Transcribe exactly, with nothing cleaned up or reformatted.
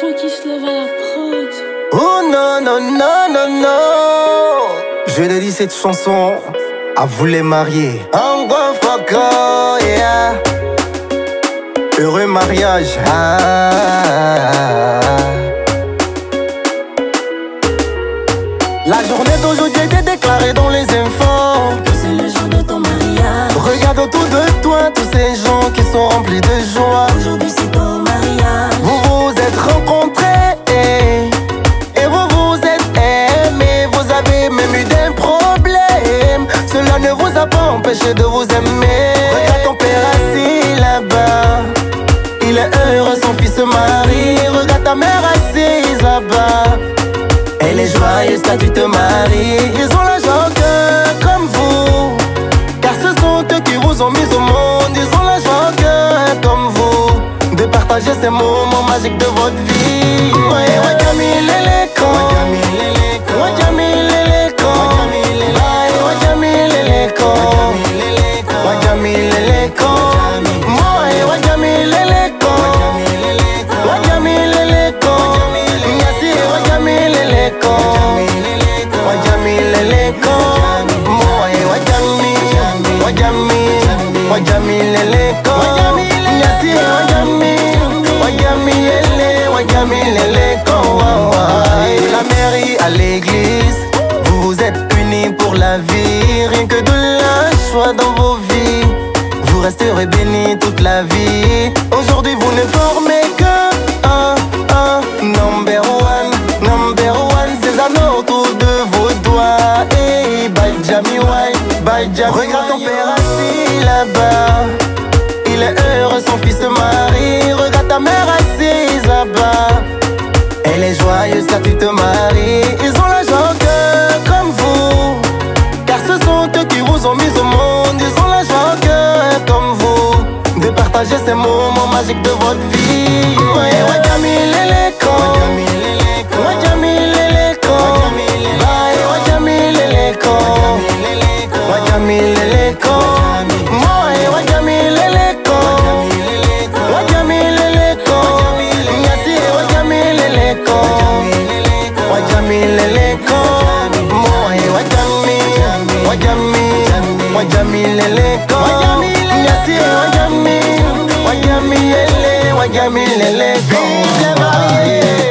chaud qui se lève à la prod. Oh non, non, non, non, non. Je dédie cette chanson à vous les mariés. Angwa Foko, yeah. Heureux mariage. Ah. La journée d'aujourd'hui était déclarée dans les infos. C'est le jour de ton mariage. Regarde autour de toi tous ces gens qui sont remplis de joie. Aujourd'hui c'est ton mariage. Vous vous êtes rencontrés et vous vous êtes aimés. Vous avez même eu des problèmes. Cela ne vous a pas empêché de vous aimer. Regarde ton père assis là-bas. Il est heureux, son fils se marie. Regarde ta mère assise là-bas. Elle est joyeuse car tu te maries. Ils ont la joie au cœur comme vous, car ce sont eux qui vous ont mis au monde. Ils ont la joie au cœur comme vous, de partager ces moments magiques de votre vie. Ouais, ouais, Jamil Leleko, ouais, Jamil Leleko, ouais, Jamil Leleko, ouais, Jamil Leleko, ouais, Jamil Leleko, ouais, Jamil Leleko, Nyasi, ouais, Jamil Leleko, ouais, Jamil Leleko, ouais, Jamil, ouais, Jamil, ouais, Jamil Leleko, Nyasi, ouais, Jamil, ouais, Jamil, ouais, Jamil Leleko. La mairie à l'église, vous vous êtes unis pour la vie. Rien que de la joie dans vos vies, vous resterez bénis toute la vie. Aujourd'hui vous ne formez que un, un, number one, number one. Ces anneaux autour de vos doigts. Hey, bye Jamie White, bye Jamie. Regarde ton père assis là-bas. Il est heureux, son fils se marie. Regarde ta mère assise là-bas. Elle est joyeuse car tu te maries. Ils ont la joie au cœur comme vous, car ce sont eux qui vous ont mis au monde. Ils ont la joie au cœur comme vous, de partager ces moments magiques de votre vie. Ouais, ouais, Jamil Leleko, ouais, Jamil Leleko, ouais, Jamil Leleko, ouais, Jamil Leleko, ouais, Jamil Leleko, ouais, Jamil Leleko, Nyasi, ouais, Jamil Leleko, ouais, Jamil Leleko, ouais, Jamil, ouais, Jamil, ouais, Jamil Leleko, Nyasi, ouais, Jamil, ouais, Jamil, ouais, Jamil Leleko. Vive les mariés.